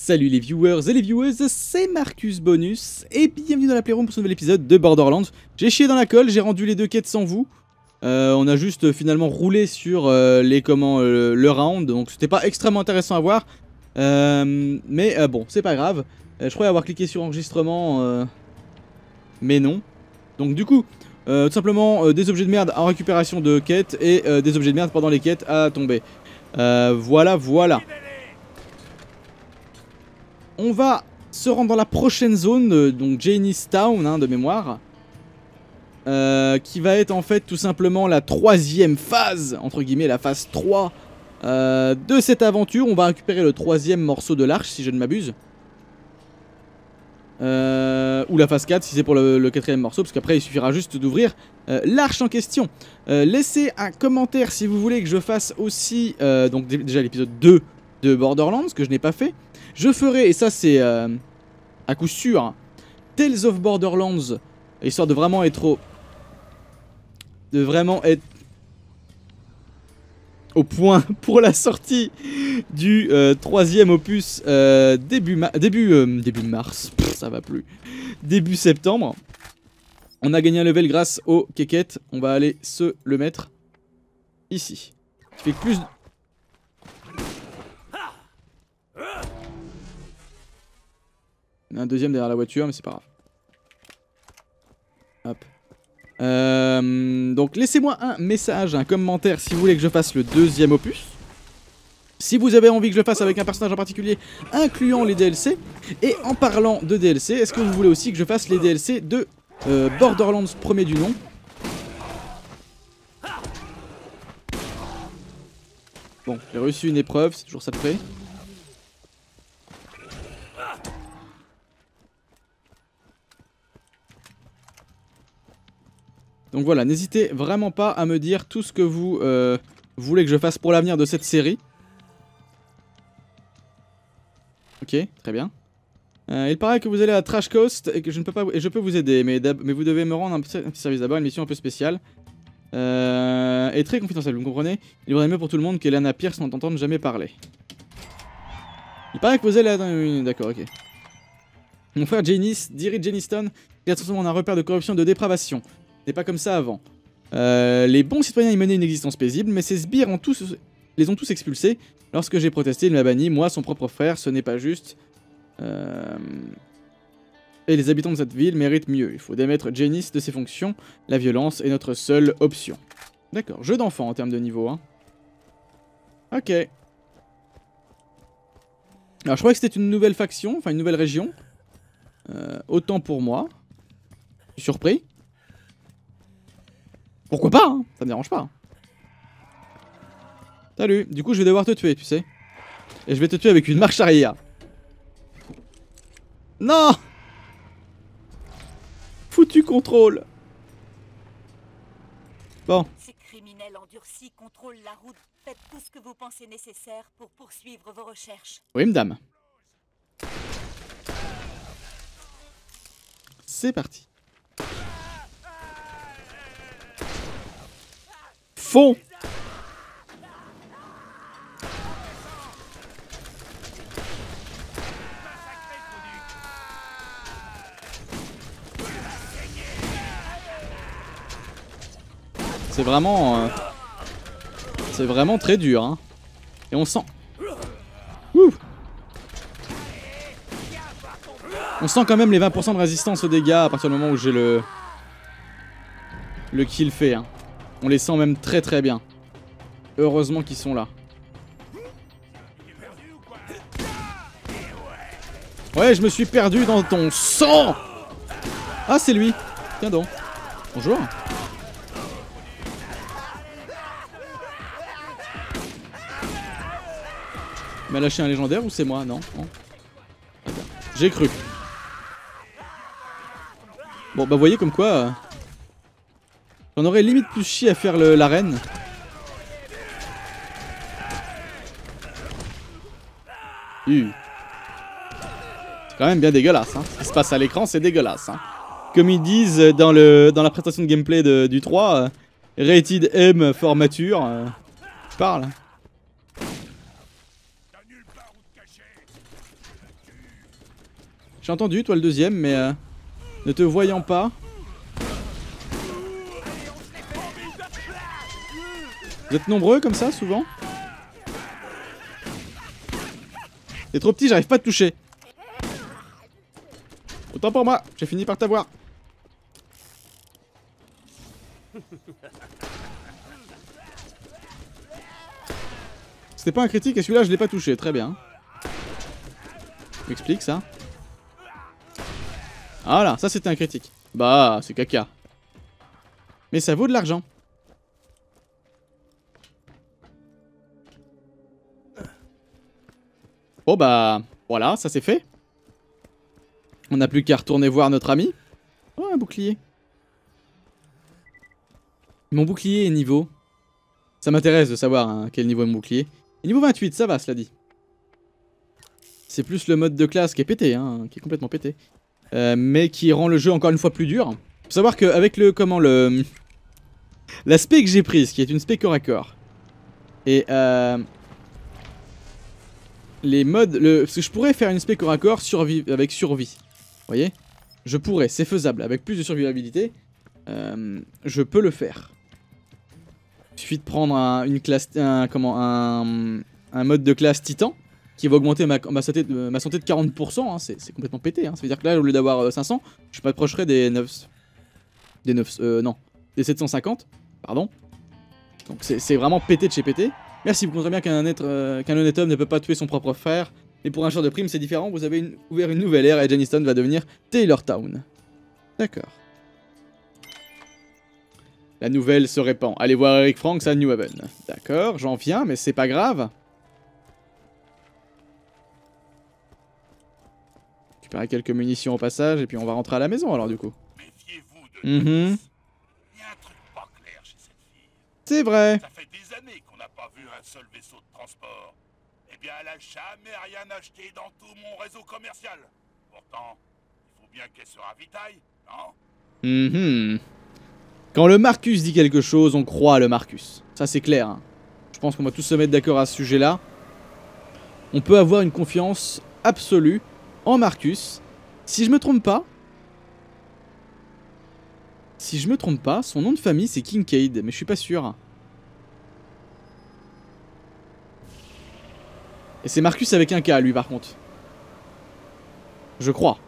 Salut les viewers et les vieweuses, c'est Marcus Bonus et bienvenue dans la Playroom pour ce nouvel épisode de Borderlands. J'ai chié dans la colle, j'ai rendu les deux quêtes sans vous. On a juste finalement roulé sur le round, donc c'était pas extrêmement intéressant à voir. Mais bon, c'est pas grave. Je croyais avoir cliqué sur enregistrement, mais non. Donc du coup, tout simplement des objets de merde en récupération de quêtes et des objets de merde pendant les quêtes à tomber. Voilà. On va se rendre dans la prochaine zone, donc Janice Town de mémoire. Qui va être en fait tout simplement la troisième phase, entre guillemets la phase 3 de cette aventure. On va récupérer le troisième morceau de l'arche si je ne m'abuse. Ou la phase 4 si c'est pour le quatrième morceau, parce qu'après il suffira juste d'ouvrir l'arche en question. Laissez un commentaire si vous voulez que je fasse aussi donc déjà l'épisode 2 de Borderlands, que je n'ai pas fait. Je ferai, et ça c'est à coup sûr, Tales of Borderlands, histoire de vraiment être au point pour la sortie du troisième opus début mars, ça va plus, début septembre. On a gagné un level grâce au Keket, on va aller se le mettre ici. Ça fait plus... Il y a un deuxième derrière la voiture, mais c'est pas grave. Hop. Donc laissez-moi un message, un commentaire si vous voulez que je fasse le deuxième opus. Si vous avez envie que je le fasse avec un personnage en particulier, incluant les DLC. Et en parlant de DLC, est-ce que vous voulez aussi que je fasse les DLC de Borderlands premier du nom? Bon, j'ai reçu une épreuve, c'est toujours ça de près. Donc voilà, n'hésitez vraiment pas à me dire tout ce que vous voulez que je fasse pour l'avenir de cette série. Ok, très bien. Il paraît que vous allez à Trash Coast et que je ne peux pas, et je peux vous aider, mais vous devez me rendre un petit service d'abord, une mission un peu spéciale. Et très confidentielle, vous me comprenez? Il vaudrait mieux pour tout le monde qu'Elena Pierce n'en entende jamais parler. Il paraît que vous allez à... D'accord, ok. Mon frère Janice dirige Janiston, qui a transformé en un repère de corruption et de dépravation. N'est pas comme ça avant. Les bons citoyens y menaient une existence paisible, mais ces sbires les ont tous expulsés. Lorsque j'ai protesté, il m'a banni, moi, son propre frère, ce n'est pas juste. Et les habitants de cette ville méritent mieux. Il faut démettre Janice de ses fonctions. La violence est notre seule option. D'accord, jeu d'enfant en termes de niveau. Hein. Ok. Alors je croyais que c'était une nouvelle faction, enfin une nouvelle région. Autant pour moi. Je suis surpris. Pourquoi pas, hein, ça me dérange pas. Salut, du coup je vais devoir te tuer, tu sais. Et je vais te tuer avec une marche arrière. Non! Foutu contrôle. Bon. Ces criminels endurcis contrôlent la route. Faites tout ce que vous pensez nécessaire pour poursuivre vos recherches. Oui, madame. C'est parti. Fond. C'est vraiment très dur, hein. Et on sent... Ouh. On sent quand même les 20% de résistance aux dégâts à partir du moment où j'ai le kill fait, hein. On les sent même très très bien. Heureusement qu'ils sont là. Ouais, je me suis perdu dans ton sang. Ah, c'est lui. Tiens donc. Bonjour. Il m'a lâché un légendaire ou c'est moi? Non, non. J'ai cru. Bon, bah, vous voyez comme quoi... J'en aurais limite plus chier à faire l'arène. C'est quand même bien dégueulasse, hein. Ce qui se passe à l'écran, c'est dégueulasse, hein. Comme ils disent dans la prestation de gameplay du 3, Rated M formature. Je parle. J'ai entendu, toi le deuxième, mais ne te voyant pas. Vous êtes nombreux comme ça, souvent? T'es trop petit, j'arrive pas à te toucher. Autant pour moi, j'ai fini par t'avoir. C'était pas un critique et celui-là je l'ai pas touché, très bien. M'explique ça. Voilà, ça c'était un critique. Bah, c'est caca. Mais ça vaut de l'argent. Bon bah, voilà, ça c'est fait. On n'a plus qu'à retourner voir notre ami. Oh, un bouclier. Mon bouclier est niveau. Ça m'intéresse de savoir hein, quel niveau est mon bouclier. Et niveau 28, ça va, cela dit. C'est plus le mode de classe qui est pété, hein, qui est complètement pété. Mais qui rend le jeu encore une fois plus dur. Faut savoir qu'avec le... comment le... La spé que j'ai prise, qui est une spé corps à corps. Et les modes... Parce que je pourrais faire une spé corps à corps avec survie. Vous voyez? Je pourrais, c'est faisable. Avec plus de survivabilité, je peux le faire. Il suffit de prendre une classe... un mode de classe titan. Qui va augmenter ma santé de 40%, hein, c'est complètement pété. Hein. Ça veut dire que là, au lieu d'avoir 500, je m'approcherai des 9... Des 750, pardon. Donc c'est vraiment pété de chez pété. Merci, vous comprenez bien qu'un honnête homme ne peut pas tuer son propre frère. Et pour un joueur de prime, c'est différent, vous avez ouvert une nouvelle ère et Jennyston va devenir Taylortown. D'accord. La nouvelle se répand. Allez voir Eric Franks à New Haven. D'accord, j'en viens, mais c'est pas grave. Récupérer quelques munitions au passage et puis on va rentrer à la maison alors du coup. Méfiez-vous de Denis. Il y a un truc pas clair chez cette fille. C'est vrai. Ça fait des années qu'on n'a pas vu un seul vaisseau de transport. Eh bien, elle a jamais rien acheté dans tout mon réseau commercial. Pourtant, il faut bien qu'elle se ravitaille, non? Quand le Marcus dit quelque chose, on croit le Marcus. Ça c'est clair. Hein. Je pense qu'on va tous se mettre d'accord à ce sujet-là. On peut avoir une confiance absolue en Marcus. Si je me trompe pas, son nom de famille c'est Kincaid, mais je suis pas sûr. Et c'est Marcus avec un K lui par contre. Je crois.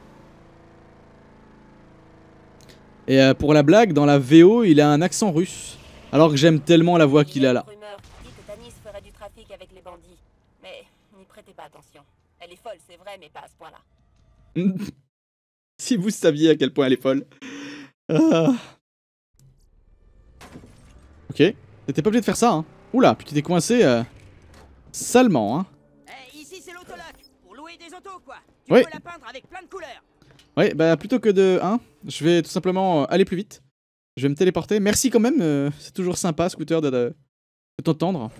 Et pour la blague, dans la VO, il a un accent russe. Alors que j'aime tellement la voix qu'il a là. Rumeur dit que Tanis ferait du trafic avec les bandits. Mais n'y prêtez pas attention. Elle est folle, c'est vrai, mais pas à ce point-là. Si vous saviez à quel point elle est folle. Ok. T'étais pas obligé de faire ça, hein. Oula, puis tu t'es coincé salement, hein. Ici c'est l'autoloc, pour louer des autos quoi. Tu peux la peindre avec plein de couleurs. Ouais, bah plutôt que de 1, je vais tout simplement aller plus vite. Je vais me téléporter. Merci quand même, c'est toujours sympa, Scooter, de t'entendre.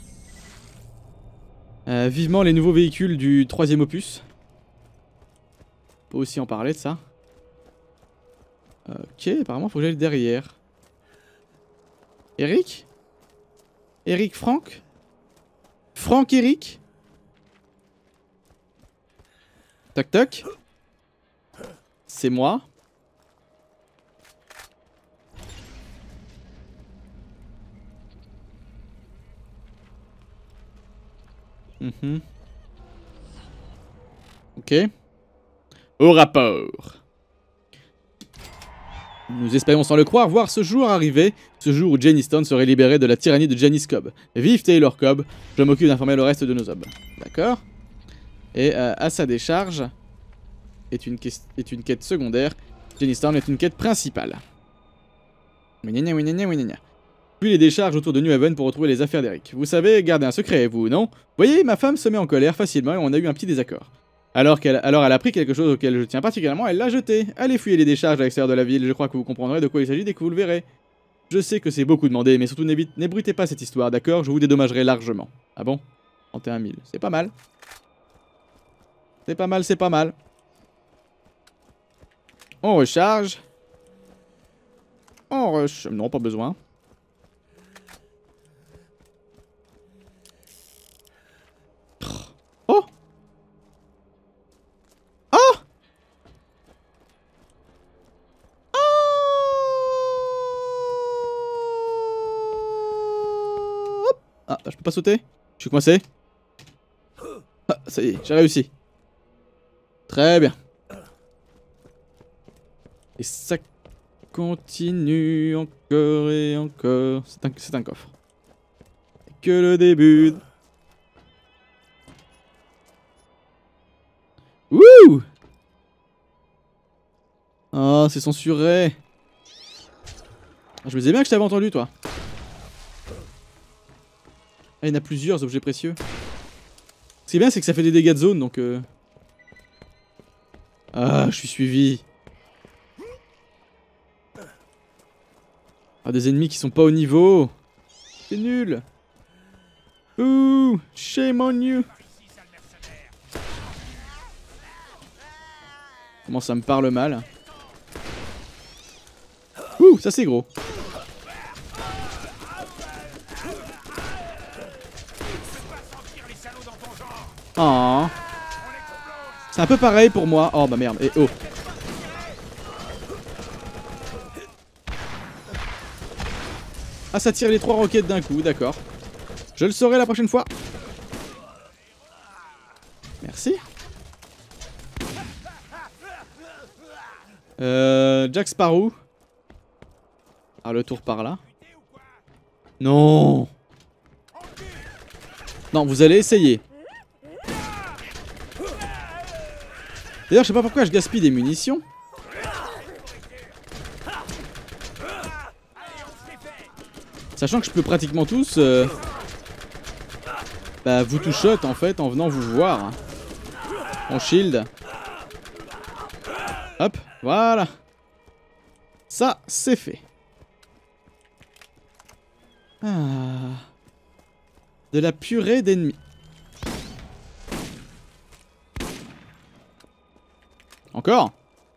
Vivement les nouveaux véhicules du 3ème opus. On peut aussi en parler de ça. Ok, apparemment faut que j'aille derrière. Eric? Eric Franck? Franck Eric? Toc toc. C'est moi. Ok. Au rapport. Nous espérions sans le croire voir ce jour arriver, ce jour où Jennyston serait libéré de la tyrannie de Janice Cobb. Vive Taylor Cobb, je m'occupe d'informer le reste de nos hommes. D'accord. Et à sa décharge est une quête secondaire. Jennyston est une quête principale. Puis les décharges autour de New Haven pour retrouver les affaires d'Eric. Vous savez, gardez un secret, vous, non? Voyez, ma femme se met en colère facilement et on a eu un petit désaccord. Alors elle a pris quelque chose auquel je tiens particulièrement, elle l'a jeté. Allez fouiller les décharges à l'extérieur de la ville, je crois que vous comprendrez de quoi il s'agit dès que vous le verrez. Je sais que c'est beaucoup demandé, mais surtout n'ébruitez pas cette histoire, d'accord? Je vous dédommagerai largement. Ah bon? 31 000, c'est pas mal. C'est pas mal, c'est pas mal. On recharge. Non, pas besoin. Oh! Oh! je peux pas sauter? Je suis coincé. Ah, ça y est, j'ai réussi. Très bien. Et ça continue encore et encore. C'est un coffre. Que le début. Wouh! Oh, c'est censuré. Je me disais bien que je t'avais entendu, toi. Ah, il y en a plusieurs objets précieux. Ce qui est bien, c'est que ça fait des dégâts de zone, donc... Ah, je suis suivi. Ah, des ennemis qui sont pas au niveau. C'est nul. Ouh, shame on you. Comment ça me parle mal. Ouh, ça c'est gros. Oh. C'est un peu pareil pour moi. Oh bah merde. Et oh. Ah, ça tire les 3 roquettes d'un coup, d'accord. Je le saurai la prochaine fois. Merci. Jack Sparrow. Ah, le tour par là. Non. Non, vous allez essayer. D'ailleurs, je sais pas pourquoi je gaspille des munitions. Sachant que je peux pratiquement tous bah, vous tout shot en fait en venant vous voir. En shield. Hop, voilà. Ça, c'est fait. Ah. De la purée d'ennemis. Encore?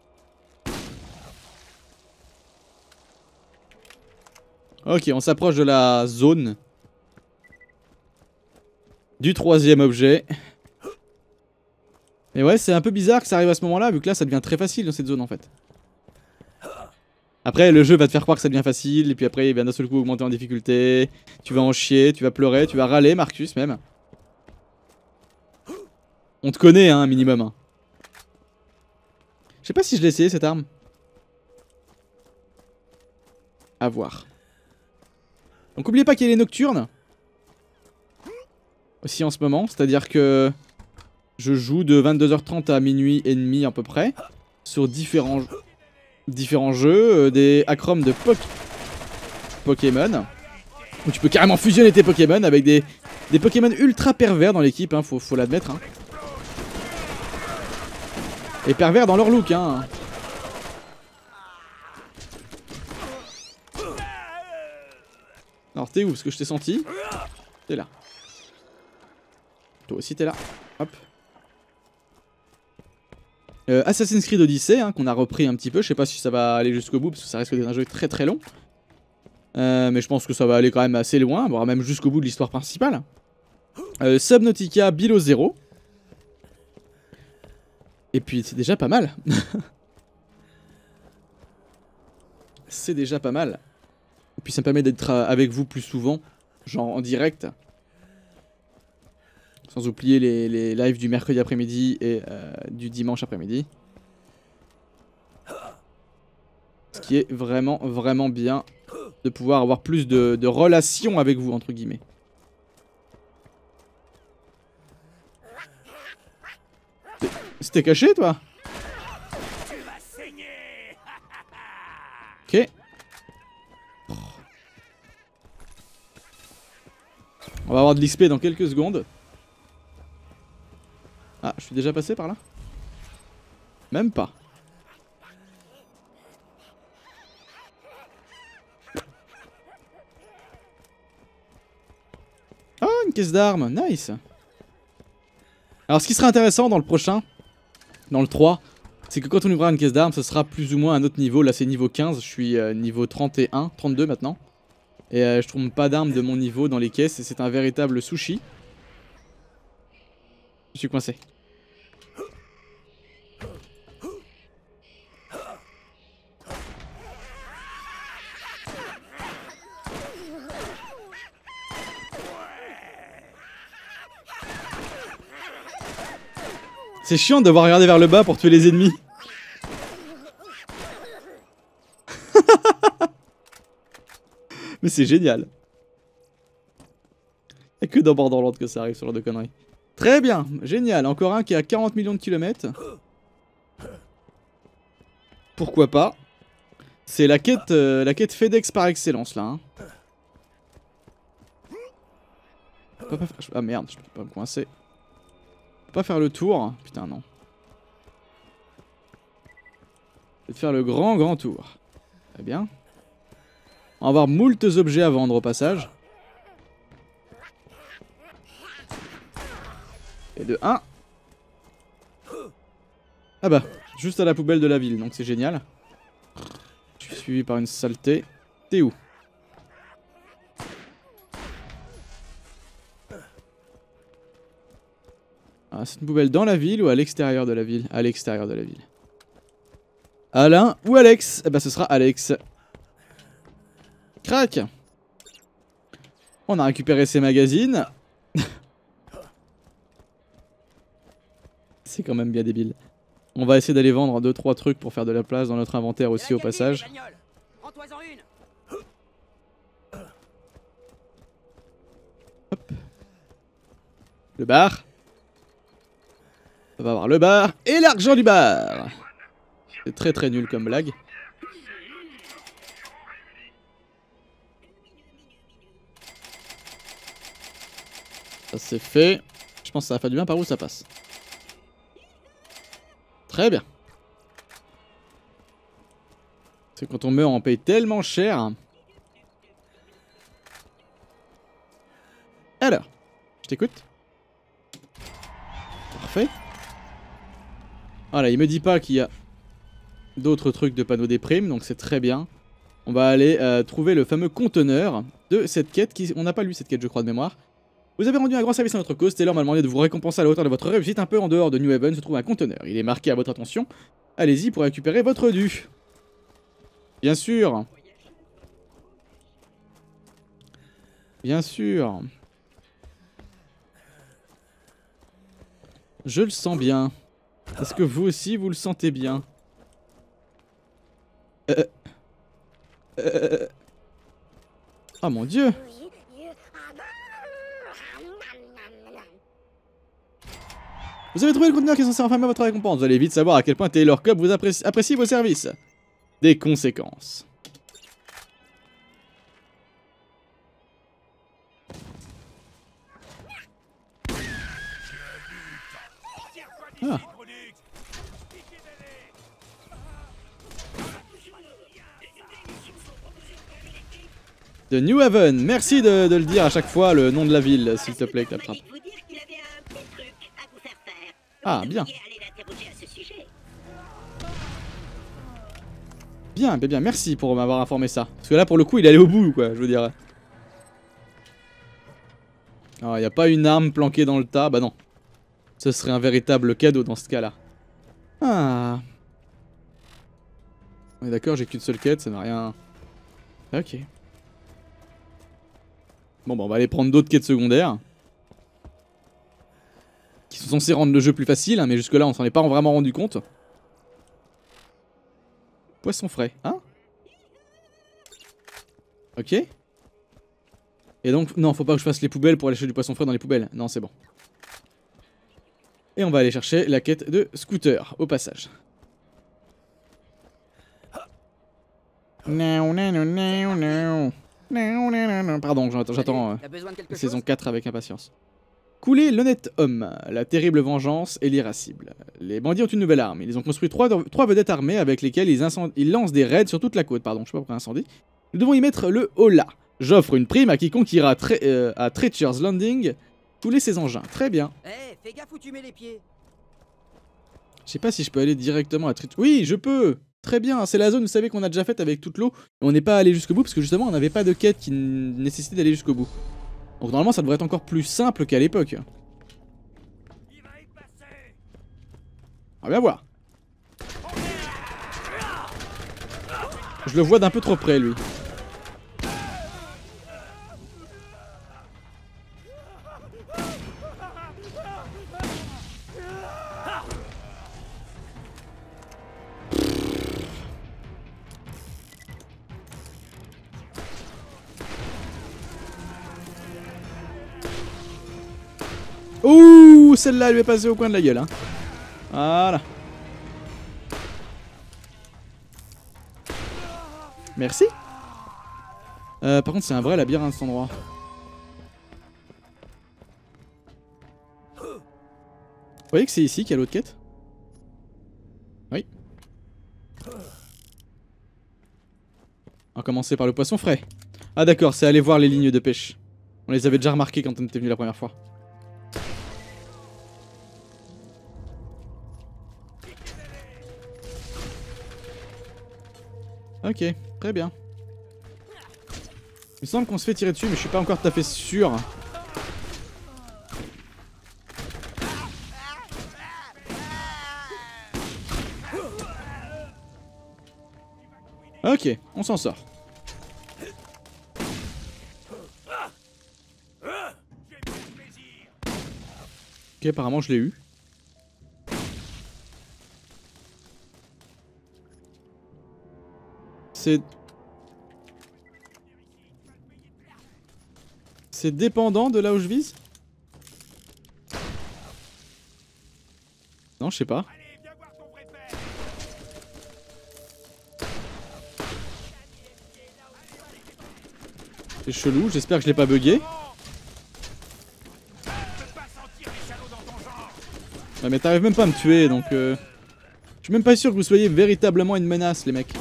Ok, on s'approche de la zone. Du 3e objet. Mais ouais, c'est un peu bizarre que ça arrive à ce moment-là, vu que là, ça devient très facile dans cette zone, en fait. Après, le jeu va te faire croire que ça devient facile, et puis après, il va d'un seul coup augmenter en difficulté. Tu vas en chier, tu vas pleurer, tu vas râler, Marcus, même. On te connaît, hein, un minimum. Hein. Je sais pas si je l'ai essayé, cette arme. À voir. Donc, oubliez pas qu'il y a les nocturnes. Aussi en ce moment, c'est-à-dire que... Je joue de 22h30 à minuit et demi à peu près. Sur différents jeux. Des acromes de Pokémon. Où tu peux carrément fusionner tes Pokémon avec des Pokémon ultra pervers dans l'équipe, hein, faut l'admettre. Hein. Et pervers dans leur look. Hein. Alors t'es où? Parce que je t'ai senti. T'es là. Toi aussi t'es là. Hop. Assassin's Creed Odyssey, hein, qu'on a repris un petit peu. Je sais pas si ça va aller jusqu'au bout, parce que ça risque d'être un jeu très très long. Mais je pense que ça va aller quand même assez loin, voire même jusqu'au bout de l'histoire principale. Subnautica Below Zero. Et puis c'est déjà pas mal. C'est déjà pas mal. Et puis ça me permet d'être avec vous plus souvent, genre en direct. Sans oublier les lives du mercredi après-midi et du dimanche après-midi. Ce qui est vraiment, vraiment bien de pouvoir avoir plus de relations avec vous, entre guillemets. C'était caché, toi? Ok. On va avoir de l'XP dans quelques secondes. Ah, je suis déjà passé par là? Même pas. Oh, une caisse d'armes, nice. Alors ce qui sera intéressant dans le prochain, dans le 3, c'est que quand on ouvrira une caisse d'armes, ce sera plus ou moins à un autre niveau. Là c'est niveau 15, je suis niveau 31, 32 maintenant. Et je trouve pas d'armes de mon niveau dans les caisses et c'est un véritable sushi. Je suis coincé. C'est chiant de devoir regarder vers le bas pour tuer les ennemis. Mais c'est génial. Y'a que dans Borderlands que ça arrive, ce genre de conneries. Très bien, génial. Encore un qui a 40 millions de kilomètres. Pourquoi pas. C'est la quête FedEx par excellence, là. Hein. Ah merde, je peux pas me coincer. Je peux pas faire le tour. Putain, non. Je vais faire le grand tour. Très bien. On va avoir moultes objets à vendre au passage. Et de 1. Ah bah, juste à la poubelle de la ville, donc c'est génial. Je suis suivi par une saleté. T'es où? Ah, c'est une poubelle dans la ville ou à l'extérieur de la ville? À l'extérieur de la ville. Alain ou Alex? Eh bah ce sera Alex. Crac. On a récupéré ses magazines. C'est quand même bien débile. On va essayer d'aller vendre 2-3 trucs pour faire de la place dans notre inventaire aussi au passage. Hop. Le bar. On va avoir le bar et l'argent du bar. C'est très nul comme blague. Ça c'est fait. Je pense que ça va faire du bien par où ça passe. Très bien. C'est quand on meurt on paye tellement cher. Alors, je t'écoute. Parfait. Voilà, il me dit pas qu'il y a d'autres trucs de panneaux des primes, donc c'est très bien. On va aller trouver le fameux conteneur de cette quête. On n'a pas lu cette quête, je crois, de mémoire. Vous avez rendu un grand service à notre cause. Taylor m'a demandé de vous récompenser à la hauteur de votre réussite. Un peu en dehors de New Haven se trouve un conteneur. Il est marqué à votre attention. Allez-y pour récupérer votre dû. Bien sûr. Bien sûr. Je le sens bien. Est-ce que vous aussi vous le sentez bien? Oh mon dieu. Vous avez trouvé le conteneur qui est censé enfermer votre récompense. Vous allez vite savoir à quel point Taylor Cobb vous apprécie vos services. Des conséquences. Ah. De New Haven. Merci de le dire à chaque fois, le nom de la ville, s'il te plaît, Claptrap. Ah, bien. Bien, bien, merci pour m'avoir informé ça. Parce que là, pour le coup, il est allé au bout, quoi, je veux dire. Alors, il n'y a pas une arme planquée dans le tas. Bah non. Ce serait un véritable cadeau dans ce cas-là. Ah. On est d'accord, j'ai qu'une seule quête, ça n'a rien... Ok. Bon, bah on va aller prendre d'autres quêtes secondaires. Qui sont censées rendre le jeu plus facile, hein, mais jusque là on s'en est pas vraiment rendu compte. Poisson frais, hein? Ok. Et donc, non, faut pas que je fasse les poubelles pour aller chercher du poisson frais dans les poubelles. Non, c'est bon. Et on va aller chercher la quête de scooter, au passage. Pardon, j'attends saison 4 avec impatience. Couler l'honnête homme, la terrible vengeance et l'irascible. Les bandits ont une nouvelle arme. Ils ont construit trois vedettes armées avec lesquelles ils lancent des raids sur toute la côte. Pardon, je sais pas pourquoi incendie. Nous devons y mettre le holà. J'offre une prime à quiconque ira à Treacher's Landing couler ses engins. Très bien. Eh, fais gaffe où tu mets les pieds. Je sais pas si je peux aller directement à Treacher's... Oui, je peux. Très bien, c'est la zone, vous savez, qu'on a déjà faite avec toute l'eau. Et on n'est pas allé jusqu'au bout parce que justement, on n'avait pas de quête qui nécessitait d'aller jusqu'au bout. Donc normalement ça devrait être encore plus simple qu'à l'époque. On va bien voir. Je le vois d'un peu trop près lui. Ouh, celle-là lui est passée au coin de la gueule. Hein. Voilà. Merci. Par contre, c'est un vrai labyrinthe cet endroit. Vous voyez que c'est ici qu'il y a l'autre quête? Oui. On va commencer par le poisson frais. Ah d'accord, c'est aller voir les lignes de pêche. On les avait déjà remarquées quand on était venu la première fois. Ok, très bien. Il me semble qu'on se fait tirer dessus, mais je suis pas encore tout à fait sûr. Ok, on s'en sort. Ok, apparemment je l'ai eu. C'est dépendant de là où je vise? Non, je sais pas. C'est chelou, j'espère que je l'ai pas bugué. Ouais, mais t'arrives même pas à me tuer, donc je suis même pas sûr que vous soyez véritablement une menace, les mecs.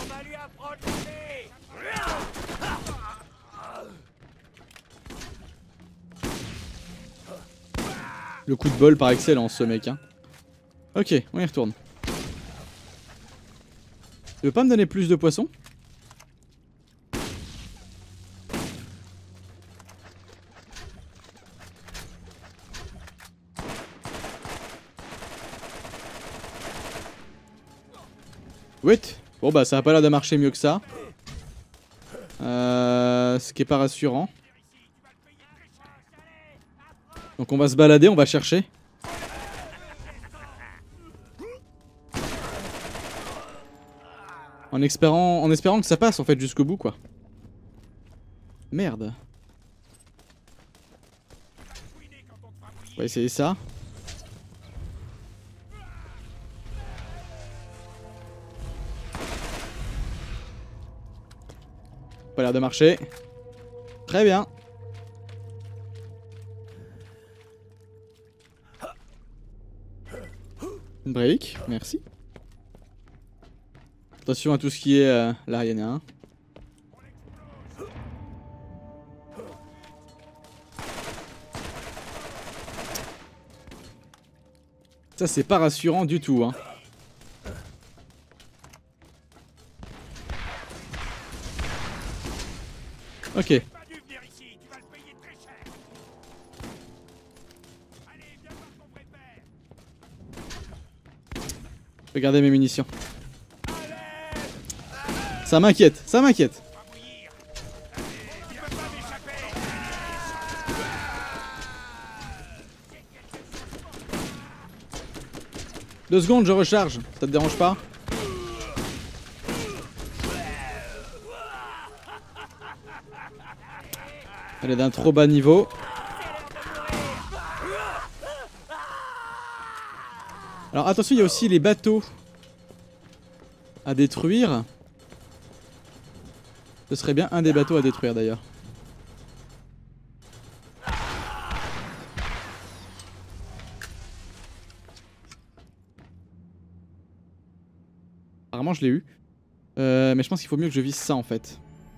Le coup de bol par excellence, ce mec. Hein. Ok, on y retourne. Tu veux pas me donner plus de poissons? Wait. Bon bah ça a pas l'air de marcher mieux que ça. Ce qui est pas rassurant. Donc on va se balader, on va chercher. En espérant que ça passe en fait jusqu'au bout quoi. Merde. On va essayer ça. Pas l'air de marcher. Très bien. Break, merci. Attention à tout ce qui est là, il y en a un. Ça c'est pas rassurant du tout hein. Ok. Regardez mes munitions. Ça m'inquiète, ça m'inquiète. Deux secondes, je recharge. Ça te dérange pas? Elle est d'un trop bas niveau. Alors attention, il y a aussi les bateaux à détruire. Ce serait bien un des bateaux à détruire d'ailleurs. Apparemment je l'ai eu. Mais je pense qu'il faut mieux que je vise ça en fait.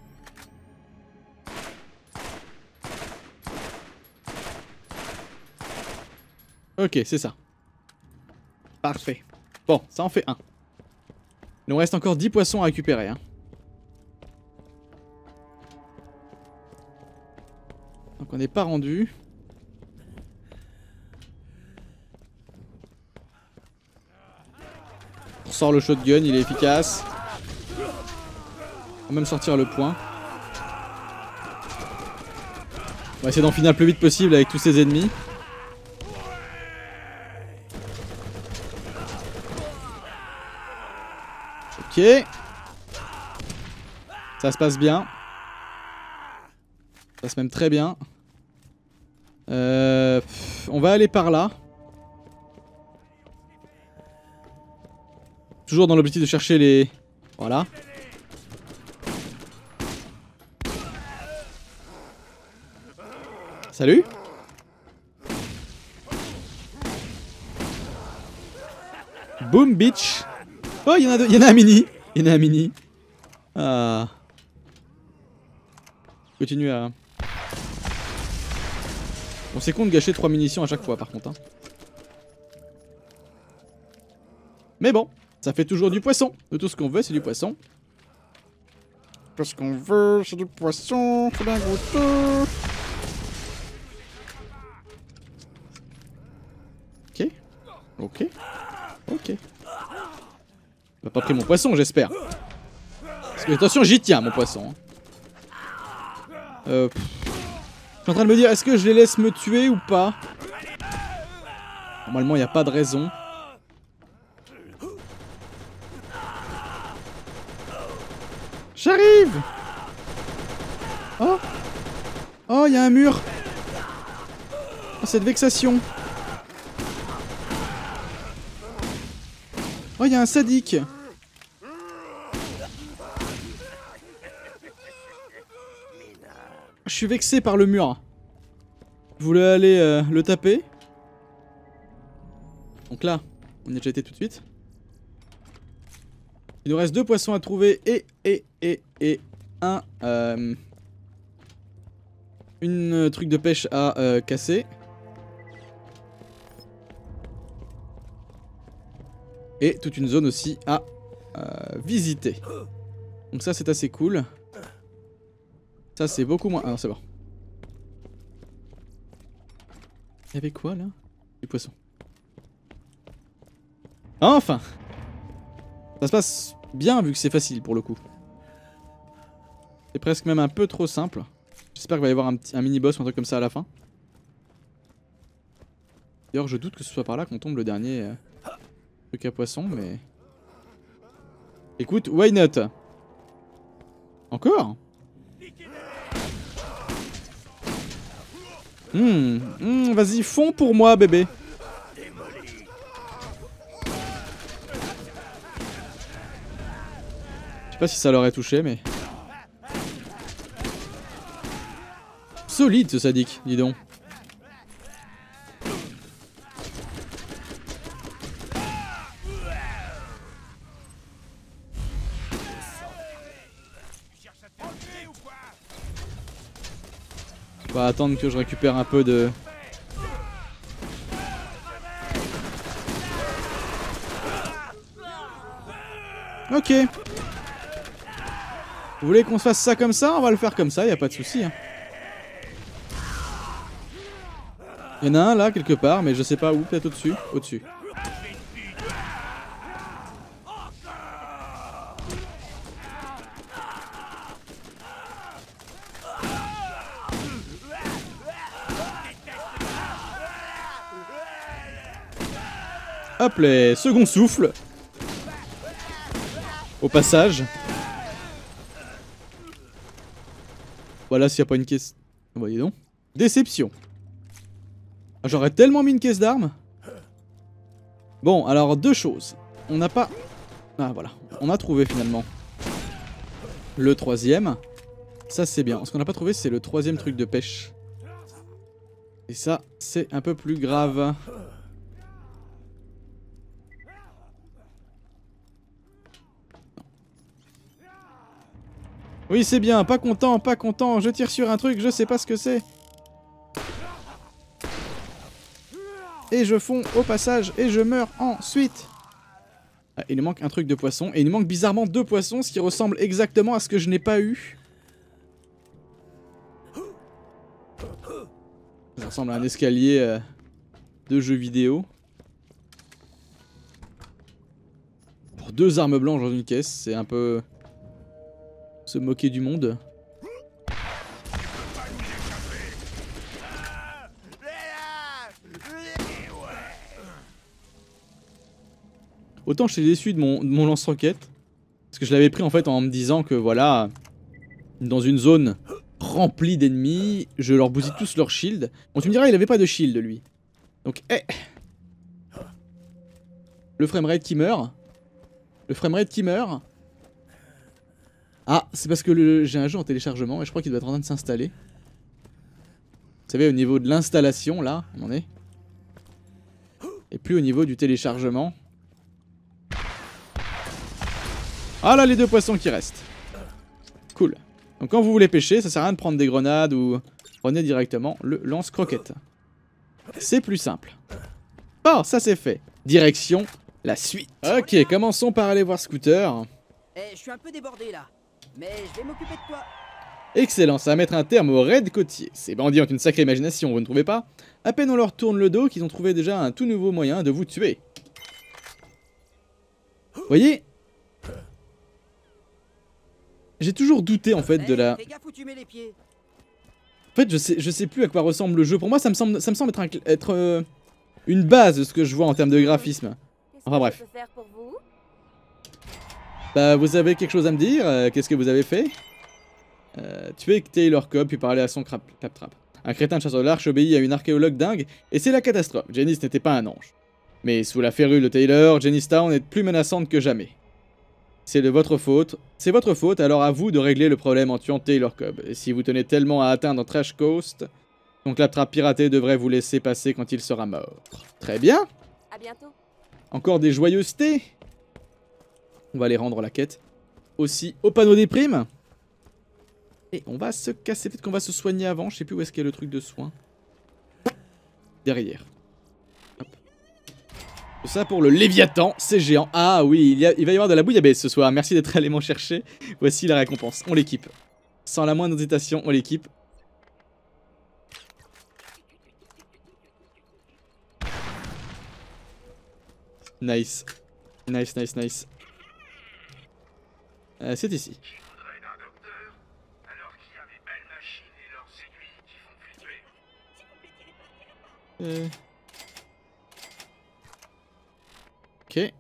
Ok, c'est ça. Parfait. Bon, ça en fait un. Il nous reste encore 10 poissons à récupérer. Hein. Donc on n'est pas rendu. On sort le shotgun, il est efficace. On va même sortir le point. On va essayer d'en finir le plus vite possible avec tous ces ennemis. Ok. Ça se passe bien. Ça se passe même très bien. On va aller par là. Toujours dans l'objectif de chercher les... Voilà. Salut. Boom bitch. Oh, il y en a deux. Il y en a un mini. Il y en a un mini. Ah. Continue à... On s'est con de gâcher 3 munitions à chaque fois par contre. Hein. Mais bon, ça fait toujours du poisson. De tout ce qu'on veut, c'est du poisson. Tout ce qu'on veut, c'est du poisson. Faut bien goûter. Ok. Ok. Ok. Il m'a pas pris mon poisson, j'espère. Parce que attention, j'y tiens mon poisson. Je suis en train de me dire, est-ce que je les laisse me tuer ou pas? Normalement, il n'y a pas de raison. J'arrive! Oh! Oh, il y a un mur! Oh, cette vexation! Oh, il y a un sadique! Je suis vexé par le mur. Je voulais aller le taper. Donc là, on y a déjà été tout de suite. Il nous reste 2 poissons à trouver et un... une truc de pêche à casser. Et toute une zone aussi à visiter. Donc ça c'est assez cool. Ça c'est beaucoup moins... Ah non c'est bon. Il y avait quoi là? Du poisson. Enfin! Ça se passe bien vu que c'est facile pour le coup. C'est presque même un peu trop simple. J'espère qu'il va y avoir un mini-boss ou un truc comme ça à la fin. D'ailleurs je doute que ce soit par là qu'on tombe le dernier truc à poisson mais... Écoute, why not? Encore? Vas-y, fonds pour moi, bébé. Je sais pas si ça l'aurait touché, mais... Solide, ce sadique, dis donc. On va attendre que je récupère un peu de... Ok. Vous voulez qu'on se fasse ça comme ça? On va le faire comme ça, y a pas de souci. Hein. Il y en a un là quelque part, mais je sais pas où, peut-être au-dessus. Au-dessus. Hop les second souffle. Au passage. Voilà s'il n'y a pas une caisse. Voyez donc. Déception. Ah, j'aurais tellement mis une caisse d'armes. Bon, alors 2 choses. On n'a pas... Ah voilà. On a trouvé finalement le 3e. Ça c'est bien. Ce qu'on n'a pas trouvé c'est le 3e truc de pêche. Et ça c'est un peu plus grave. Oui, c'est bien, pas content, je tire sur un truc, je sais pas ce que c'est. Et je fonds au passage, et je meurs ensuite. Ah, il nous manque un truc de poisson, et il nous manque bizarrement 2 poissons, ce qui ressemble exactement à ce que je n'ai pas eu. Ça ressemble à un escalier de jeu vidéo. Pour 2 armes blanches dans une caisse, c'est un peu... se moquer du monde. Autant j'étais déçu de mon lance-roquette. Parce que je l'avais pris en fait en me disant que voilà, dans une zone rempli d'ennemis. Je leur bousille tous leur shield. Bon, tu me diras, il avait pas de shield lui. Donc, le framerate qui meurt. Le framerate qui meurt. Ah, c'est parce que j'ai un jeu en téléchargement et je crois qu'il doit être en train de s'installer. Vous savez, au niveau de l'installation, là, on en est. Et plus au niveau du téléchargement. Ah là, les 2 poissons qui restent. Cool. Donc quand vous voulez pêcher, ça sert à rien de prendre des grenades ou... Prenez directement le lance-croquette. C'est plus simple. Oh, ça c'est fait. Direction la suite. Ok, commençons par aller voir Scooter. Je suis un peu débordé là, mais je vais m'occuper de toi. Excellent, ça va mettre un terme au raid côtier. Ces bandits ont une sacrée imagination, vous ne trouvez pas? À peine on leur tourne le dos qu'ils ont trouvé déjà un tout nouveau moyen de vous tuer. Voyez? J'ai toujours douté en fait de la... Fais gaffe où tu mets les pieds. En fait, je sais plus à quoi ressemble le jeu. Pour moi, ça me semble être une base de ce que je vois en termes de graphisme. Enfin bref. Bah, vous avez quelque chose à me dire? Qu'est-ce que vous avez fait? Tuer Taylor Cobb puis parler à son claptrap. Un crétin de chasseur de l'arche obéit à une archéologue dingue et c'est la catastrophe. Janice n'était pas un ange. Mais sous la férule de Taylor, Janistown est plus menaçante que jamais. C'est de votre faute. C'est votre faute, alors à vous de régler le problème en tuant Taylor Cobb. Et si vous tenez tellement à atteindre Trash Coast, son claptrap piraté devrait vous laisser passer quand il sera mort. Très bien. À bientôt. Encore des joyeusetés. On va aller rendre la quête. Aussi au panneau des primes. Et on va se casser. Peut-être qu'on va se soigner avant. Je sais plus où est-ce qu'il y a le truc de soin. Derrière. Hop. Tout ça pour le Léviathan. C'est géant. Ah oui, il va y avoir de la bouillabaisse ce soir. Merci d'être allé m'en chercher. Voici la récompense. On l'équipe. Sans la moindre hésitation, on l'équipe. Nice. Nice, nice, nice. C'est ici. Ok. Il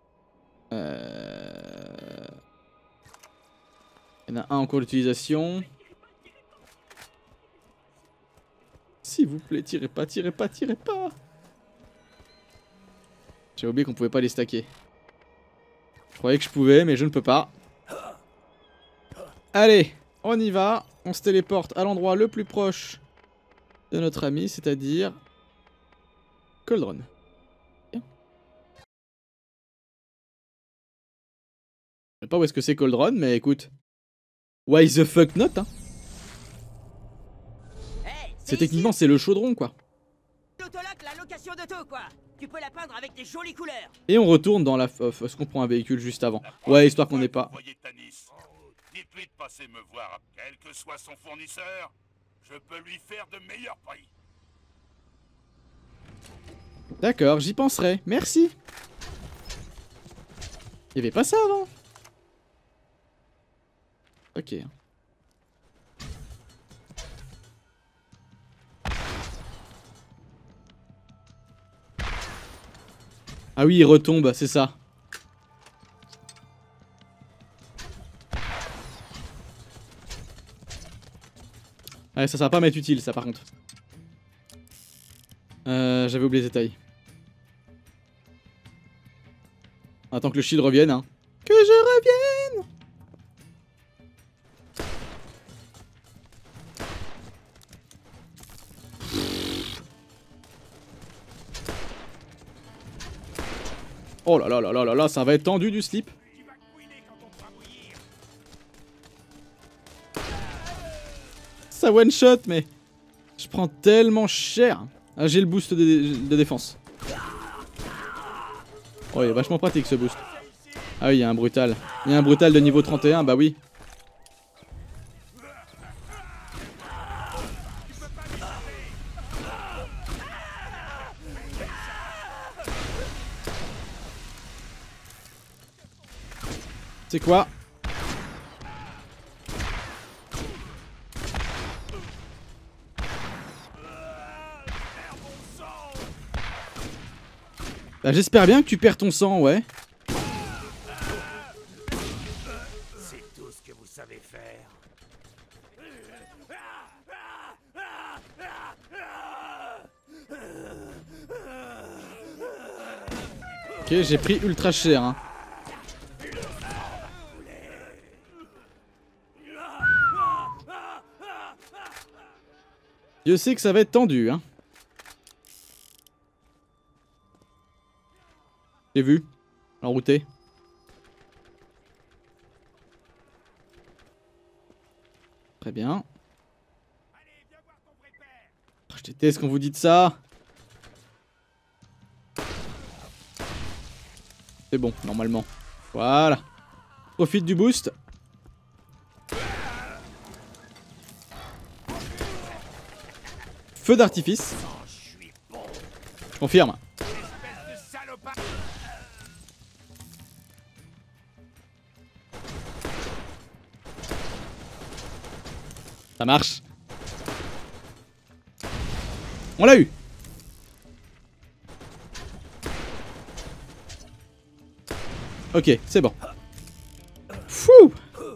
y en a un en cours d'utilisation. S'il vous plaît, tirez pas, tirez pas, tirez pas. J'ai oublié qu'on pouvait pas les stacker. Je croyais que je pouvais, mais je ne peux pas. Allez, on y va. On se téléporte à l'endroit le plus proche de notre ami, c'est-à-dire Cauldron. Je sais pas où est-ce que c'est Cauldron, mais écoute. Why the fuck not, hein. Hey, c'est techniquement, c'est le chaudron, quoi. L'autolac, la location d'auto, quoi. Tu peux la peindre avec des jolies couleurs. Et on retourne dans la... Est-ce qu'on prend un véhicule juste avant? Ouais, histoire qu'on n'ait pas... Dites-lui de passer me voir, quel que soit son fournisseur, je peux lui faire de meilleurs prix. D'accord, j'y penserai. Merci. Il y avait pas ça avant. Ok. Ah oui, il retombe, c'est ça. Ouais, ça va pas m'être utile, ça, par contre. J'avais oublié les détails. Attends que le shield revienne, hein. Que je revienne! Oh là là là là là là, ça va être tendu du slip. Ça one shot, mais je prends tellement cher. Ah, j'ai le boost de défense. Oh, il est vachement pratique ce boost. Ah oui, il y a un brutal. Il y a un brutal de niveau 31, bah oui. C'est quoi? Bah, j'espère bien que tu perds ton sang, ouais. C'est tout ce que vous savez faire. Ok, j'ai pris ultra cher. Hein. Dieu sait que ça va être tendu. Hein. J'ai vu. Enrouté. Très bien. Je déteste qu'on vous dit de ça. C'est bon, normalement. Voilà. Profite du boost. Feu d'artifice. Je confirme. Ça marche. On l'a eu. Ok, c'est bon. Fouh.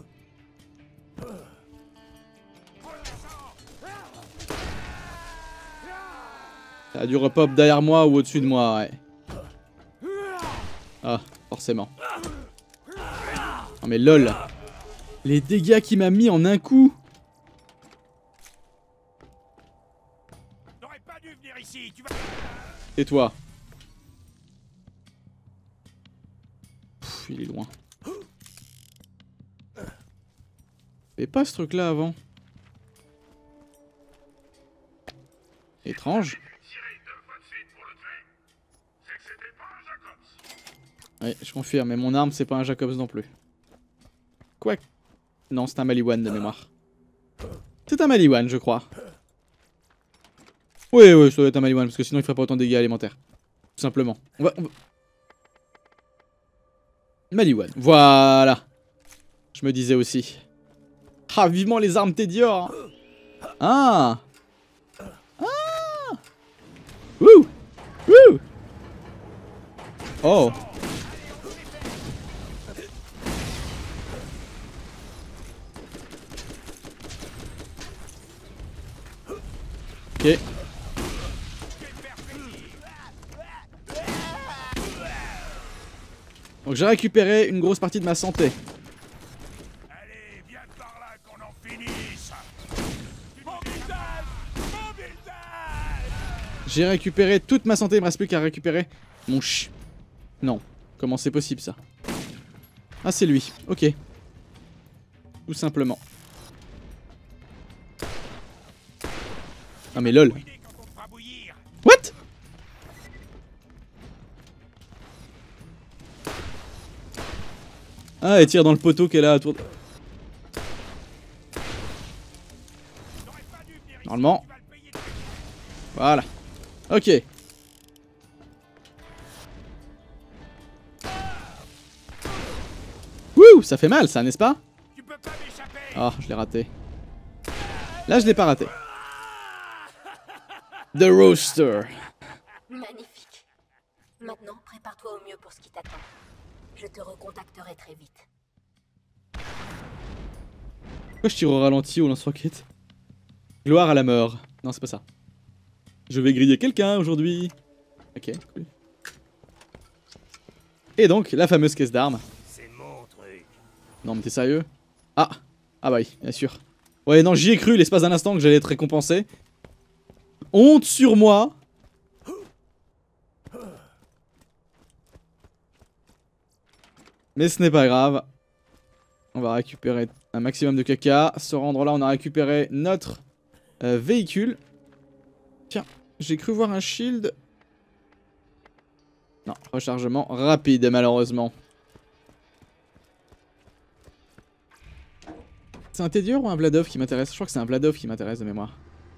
Ça a dû repop derrière moi ou au-dessus de moi, ouais. Ah, forcément. Non mais lol. Les dégâts qu'il m'a mis en un coup. Et toi? Pff, il est loin. Fais pas ce truc là avant. Étrange. Ouais, je confirme, mais mon arme c'est pas un Jacobs non plus. Quoi? Non, c'est un Maliwan de mémoire. C'est un Maliwan, je crois. Oui, oui, ça doit être un Maliwan, parce que sinon il ferait pas autant de dégâts alimentaires. Tout simplement. On va... Maliwan, voilà. Je me disais aussi. Ah, vivement les armes Tédior. Ah. Ah. Wouh. Wouh. Oh. Ok. Donc j'ai récupéré une grosse partie de ma santé. Allez, viens par là qu'on en finisse. J'ai récupéré toute ma santé, il me reste plus qu'à récupérer mon ch... Non. Comment c'est possible ça? Ah c'est lui, ok. Tout simplement. Ah mais lol. What? Ah, elle tire dans le poteau qu'elle a autour de... Normalement. Voilà. Ok. Wouh, ça fait mal ça, n'est-ce pas? Ah, je l'ai raté. Là, je l'ai pas raté. The Roaster. Magnifique. Maintenant, prépare-toi au mieux pour ce qui t'attend. Je te recontacterai très vite. Pourquoi je tire au ralenti au lance-roquette? Gloire à la mort. Non, c'est pas ça. Je vais griller quelqu'un aujourd'hui. Ok, cool. Et donc, la fameuse caisse d'armes. C'est mon truc. Non, mais t'es sérieux? Ah! Ah bah oui, bien sûr. Ouais, non, j'y ai cru l'espace d'un instant que j'allais être récompensé. Honte sur moi! Mais ce n'est pas grave. On va récupérer un maximum de caca. Se rendre là, on a récupéré notre véhicule. Tiens, j'ai cru voir un shield. Non, rechargement rapide malheureusement. C'est un Tédior ou un Vladov qui m'intéresse? Je crois que c'est un Vladov qui m'intéresse de mémoire.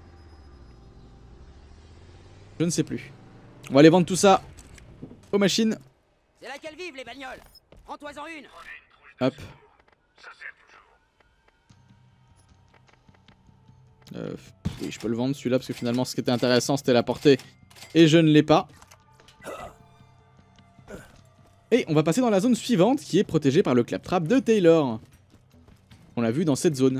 Je ne sais plus. On va aller vendre tout ça aux machines. C'est là qu'elles vivent les bagnoles. Prends-toi-en une. Hop. Oui, je peux le vendre celui-là parce que finalement ce qui était intéressant c'était la portée. Et je ne l'ai pas. Et on va passer dans la zone suivante qui est protégée par le claptrap de Taylor. On l'a vu dans cette zone.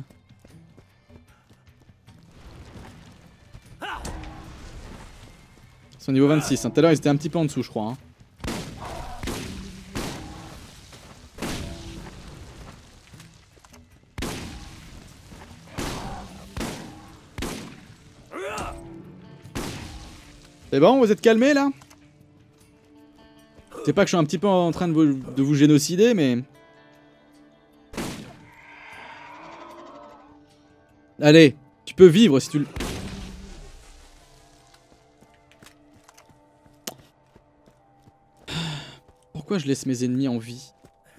C'est au niveau 26. Tout à l'heure ils étaient un petit peu en dessous je crois. Hein. C'est bon, vous êtes calmés là? C'est pas que je suis un petit peu en train de vous génocider, mais... Allez, tu peux vivre si tu le... Pourquoi je laisse mes ennemis en vie?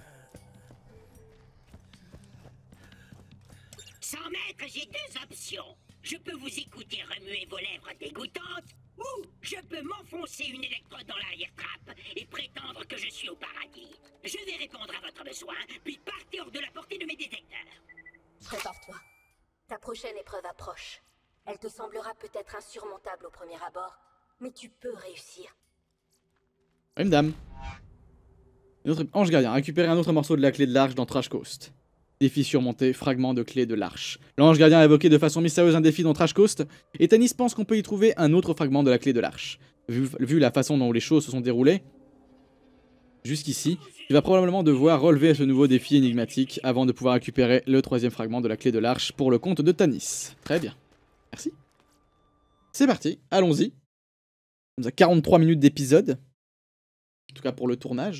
100 mètres, j'ai deux options. Je peux vous écouter remuer vos lèvres dégoûtantes, ou je peux m'enfoncer une électrode dans l'arrière-trappe et prétendre que je suis au paradis. Je vais répondre à votre besoin, puis partir hors de la portée de mes détecteurs. Prépare-toi. Ta prochaine épreuve approche. Elle te semblera peut-être insurmontable au premier abord, mais tu peux réussir. Une dame. Une autre... Ange gardien, récupérer un autre morceau de la clé de l'arche dans Trash Coast. Défi surmonté, fragment de clé de l'arche. L'ange gardien a évoqué de façon mystérieuse un défi dans Trash Coast, et Tanis pense qu'on peut y trouver un autre fragment de la clé de l'arche. Vu la façon dont les choses se sont déroulées, jusqu'ici, tu vas probablement devoir relever ce nouveau défi énigmatique avant de pouvoir récupérer le troisième fragment de la clé de l'arche pour le compte de Tanis. Très bien. Merci. C'est parti, allons-y. Nous avons 43 minutes d'épisode. En tout cas pour le tournage.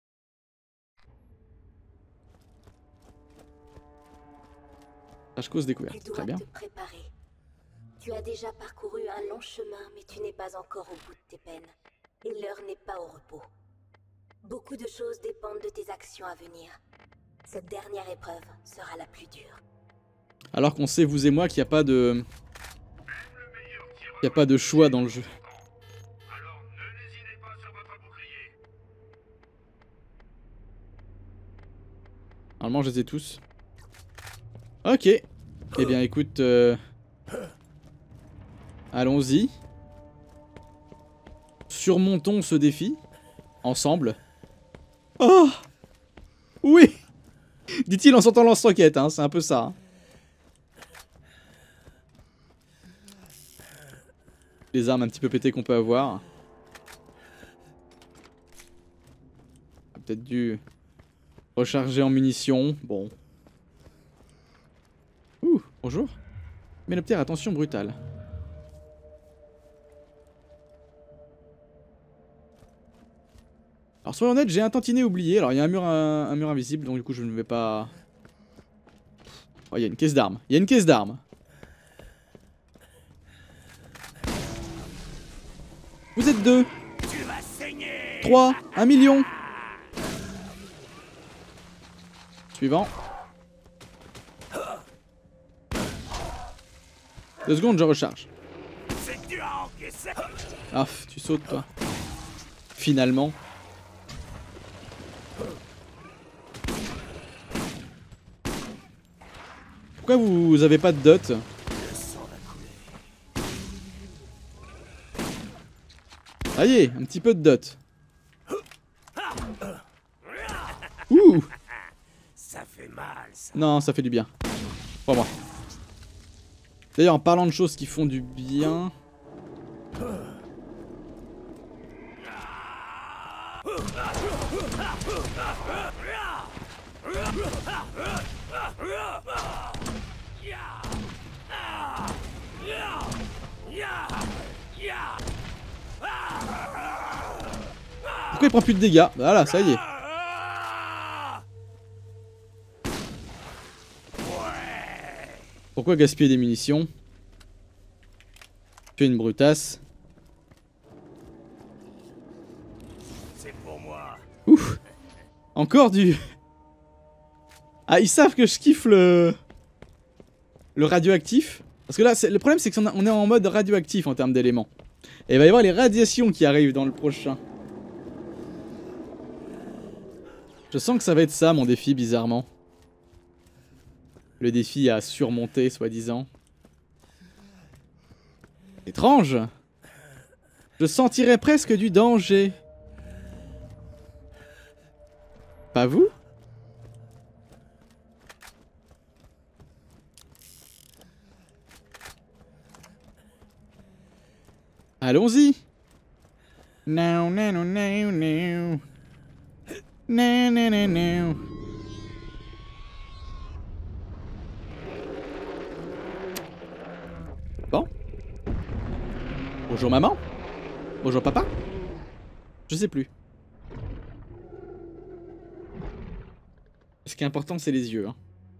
Trash Coast découverte, très bien. Tu dois te préparer. Tu as déjà parcouru un long chemin, mais tu n'es pas encore au bout de tes peines. Et l'heure n'est pas au repos. Beaucoup de choses dépendent de tes actions à venir. Cette dernière épreuve sera la plus dure. Alors qu'on sait, vous et moi, qu'il n'y a pas de... Il n'y a pas de choix dans le jeu. Alors ne lésinez pas sur votre bouclier. Normalement, je les ai tous. Ok. Eh bien, écoute... Allons-y. Surmontons ce défi. Ensemble. Oh! Oui! Dit-il en sortant lance-roquette, hein, c'est un peu ça. Hein. Les armes un petit peu pétées qu'on peut avoir. Peut-être dû recharger en munitions. Bon. Ouh, bonjour. Méloptère, attention brutale. Alors soyons honnêtes, j'ai un tantinet oublié. Alors il y a un mur invisible, donc du coup je ne vais pas... Oh, il y a une caisse d'armes. Il y a une caisse d'armes. Vous êtes 2. 3. 1 million. Suivant. 2 secondes, je recharge. Ah, tu sautes toi. Finalement. Pourquoi vous avez pas de dot? Ça y est, un petit peu de dot. Ouh. Ça fait mal, ça. Non, ça fait du bien. Crois-moi. D'ailleurs, en parlant de choses qui font du bien... Pourquoi il prend plus de dégâts? Voilà, ça y est. Pourquoi gaspiller des munitions? Tu es une brutasse. C'est pour moi. Ouf. Encore du... Ah, ils savent que je kiffe le radioactif. Parce que là, le problème c'est qu'on est en mode radioactif en termes d'éléments. Et il va y avoir les radiations qui arrivent dans le prochain. Je sens que ça va être ça mon défi, bizarrement. Le défi à surmonter, soi-disant. Étrange. Je sentirais presque du danger. Pas vous? Allons-y. Non, non, non, non, non. Non, non, non, non. Bon. Bonjour maman. Bonjour papa? Je sais plus. Ce qui est important, c'est les yeux. Hein.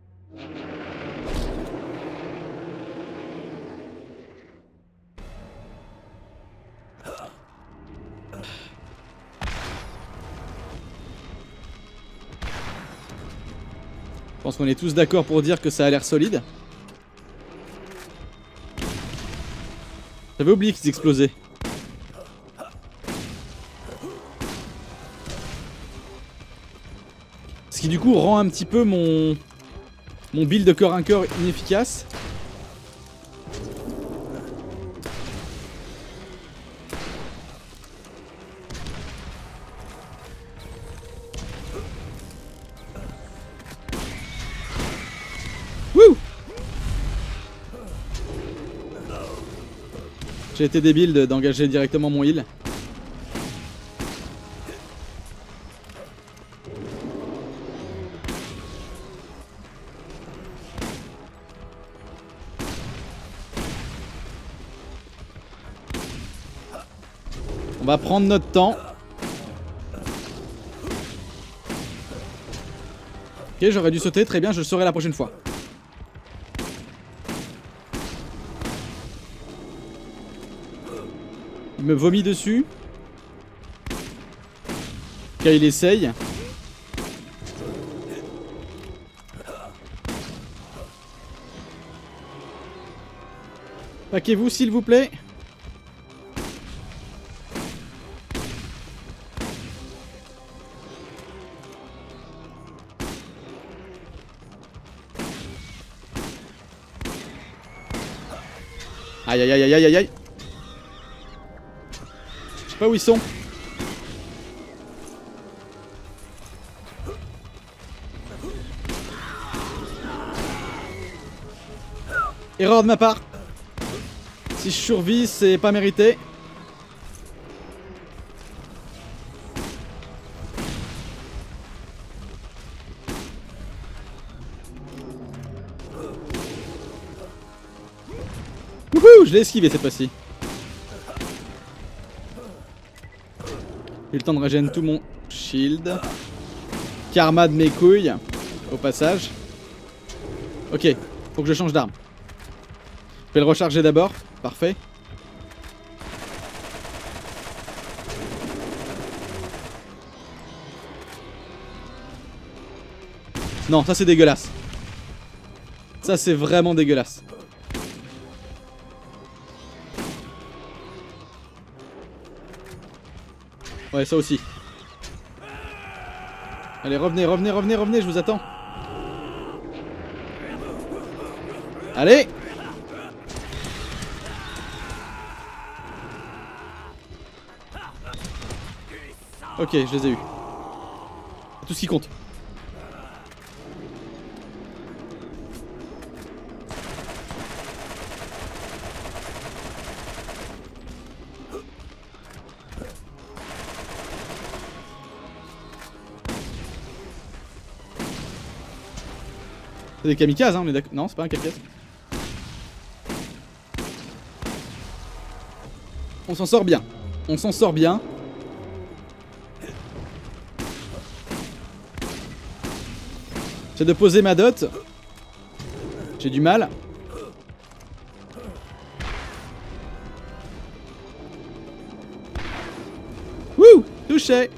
Je pense qu'on est tous d'accord pour dire que ça a l'air solide. J'avais oublié qu'ils explosaient. Ce qui du coup rend un petit peu mon build de corps à corps inefficace. Wouh! J'ai été débile d'engager directement mon heal. On va prendre notre temps. Ok, j'aurais dû sauter, très bien, je le saurai la prochaine fois. Il me vomit dessus. Ok, il essaye. Paquez-vous s'il vous plaît. Aïe aïe aïe aïe aïe aïe. Je sais pas où ils sont. Erreur de ma part. Si je survis, c'est pas mérité. Wouhou, je l'ai esquivé cette fois-ci. J'ai eu le temps de régénérer tout mon shield. Karma de mes couilles. Au passage. Ok, faut que je change d'arme. Je vais le recharger d'abord. Parfait. Non, ça c'est dégueulasse. Ça c'est vraiment dégueulasse. Ouais, ça aussi. Allez, revenez, revenez, revenez, revenez, je vous attends. Allez! Ok, je les ai eus. C'est tout ce qui compte. C'est des kamikazes, hein, on est d'accord. Non, c'est pas un kamikaze. On s'en sort bien. On s'en sort bien. J'essaie de poser ma dot. J'ai du mal. Wouh! Touché!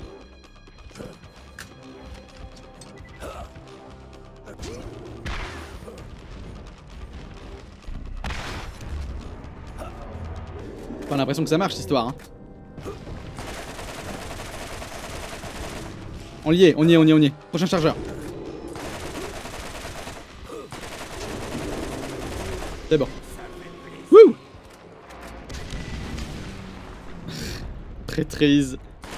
Pas l'impression que ça marche cette histoire. Hein. On y est, on y est, on y est, on y est. Prochain chargeur. C'est bon. Wouh! Traîtrise.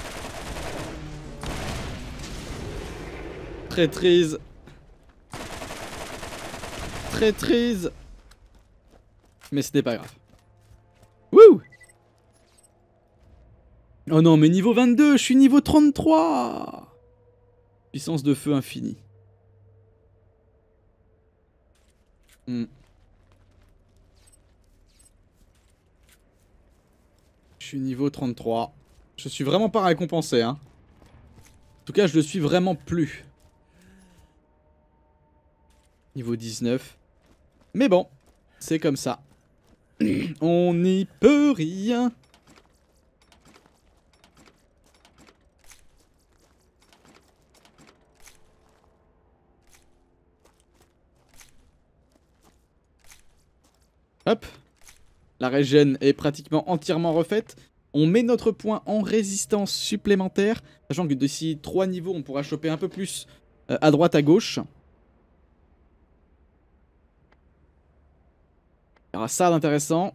Traîtrise. Traîtrise. Mais c'était pas grave. Wouh! Oh non, mais niveau 22, je suis niveau 33. Puissance de feu infinie. Je Je suis niveau 33. Je suis vraiment pas récompensé, hein. En tout cas, je le suis vraiment plus. Niveau 19. Mais bon, c'est comme ça. On n'y peut rien. Hop. La régène est pratiquement entièrement refaite. On met notre point en résistance supplémentaire. Sachant que d'ici 3 niveaux, on pourra choper un peu plus à droite, à gauche. Il y aura ça d'intéressant.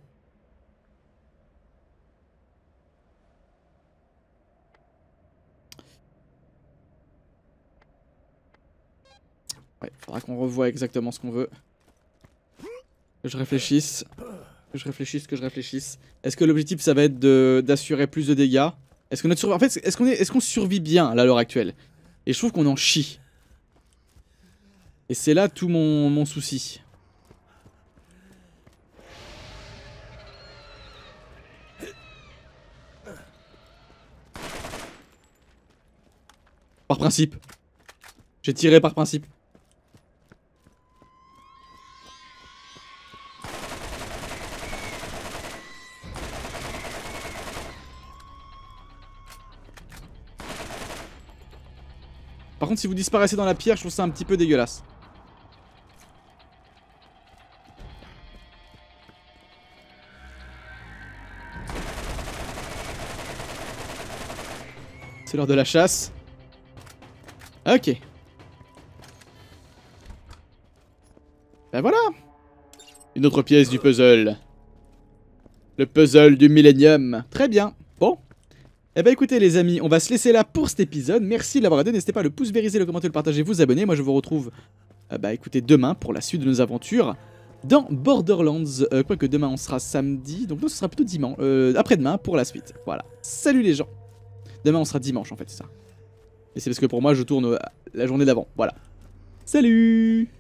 Ouais, faudra qu'on revoie exactement ce qu'on veut. Que je réfléchisse. Que je réfléchisse. Est-ce que l'objectif ça va être d'assurer plus de dégâts? Est-ce que notre en fait, est-ce qu'on survit bien là, à l'heure actuelle? Et je trouve qu'on en chie. Et c'est là tout mon souci. Par principe. J'ai tiré par principe. Par contre, si vous disparaissez dans la pierre, je trouve ça un petit peu dégueulasse. C'est l'heure de la chasse. Ok. Ben voilà. Une autre pièce du puzzle. Le puzzle du millénium. Très bien. Bon. Eh ben écoutez les amis, on va se laisser là pour cet épisode. Merci de l'avoir regardé. N'hésitez pas à le pouce vériser, le commenter, le partager, vous abonner. Moi je vous retrouve bah écoutez demain pour la suite de nos aventures dans Borderlands. Quoique demain on sera samedi. Donc non, ce sera plutôt dimanche. Après-demain pour la suite. Voilà. Salut les gens. Demain on sera dimanche en fait, c'est ça. Et c'est parce que pour moi je tourne la journée d'avant. Voilà. Salut!